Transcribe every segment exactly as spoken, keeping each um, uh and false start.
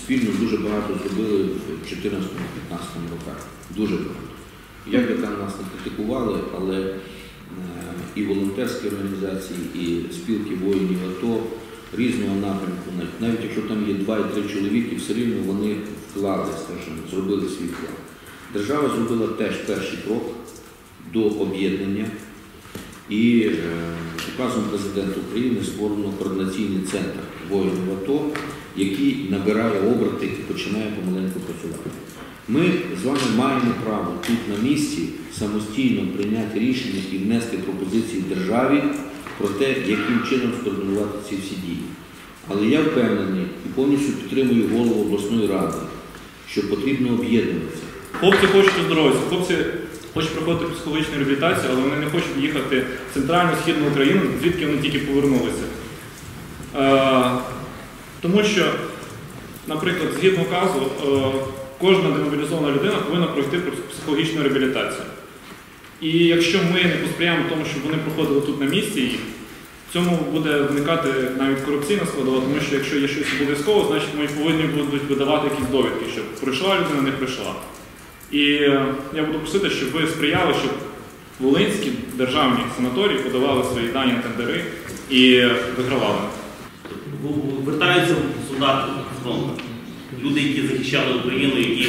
спільно дуже багато зробили в чотирнадцятому-п'ятнадцятому роках. Дуже багато. Як би там нас не критикували, але і волонтерські організації, і спілки воїнів АТО різного напрямку, навіть якщо там є два-три чоловіки, все рівно вони вклали, скажімо, зробили свій вклад. Держава зробила теж перший крок до об'єднання, і указом президента України створено координаційний центр воїнів АТО, який набирає оберти і починає помаленьку працювати. Ми з вами маємо право тут на місці самостійно прийняти рішення і внести пропозиції державі про те, яким чином скоординувати ці всі дії. Але я впевнений і повністю підтримую голову обласної ради, що потрібно об'єднуватися. Хлопці хочуть оздоровитися, хлопці хочуть проходити психологічну реабілітацію, але вони не хочуть їхати в центральну, східну Україну, звідки вони тільки повернулися. Е, тому що, наприклад, згідно указу, е, кожна демобілізована людина повинна пройти психологічну реабілітацію. І якщо ми не посприяємо тому, щоб вони проходили тут на місці, і в цьому буде виникати навіть корупційна складова, тому що якщо є щось обов'язково, значить ми повинні будуть видавати якісь довідки, щоб пройшла людина, не пройшла. І я буду просити, щоб ви сприяли, щоб волинські державні санаторії подавали свої дані на тендери і вигравали. Вертаються солдати з фронту. Люди, які захищали Україну, які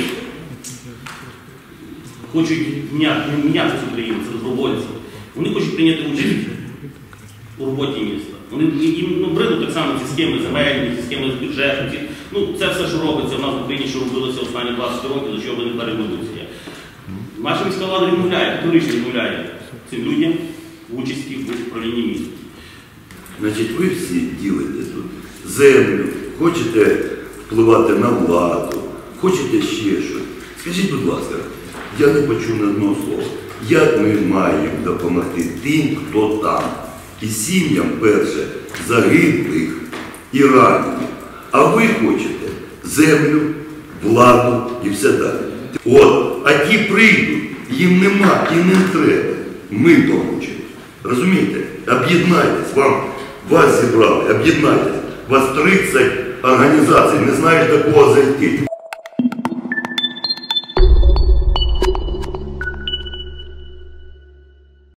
хочуть міняти, міняти цю Україну, це добровольці. Вони хочуть прийняти участь у роботі міста. Вони, їм ну, бридуть так само ці схеми земельні, ці схеми з бюджету. Ці, ну, це все, що робиться в нас в Україні, що робилося останні двадцять років, до чого виникла революція. Наша міська влада відмовляє, категорично відмовляє цим людям в участі в управлінні міста. Значить, ви всі ділите тут землю, хочете впливати на владу, хочете ще щось. Скажіть, будь ласка, я не почув ні одного слова. Як ми маємо допомогти тим, хто там? І сім'ям, перше, загиблих і ранених. А ви хочете землю, владу і все далі. От, а ті прийдуть, їм нема і не треба. Ми получимо. Розумієте? Об'єднайтесь, вам, вас зібрали, об'єднайтесь. Вас тридцять організацій, не знаєш, до кого зайти.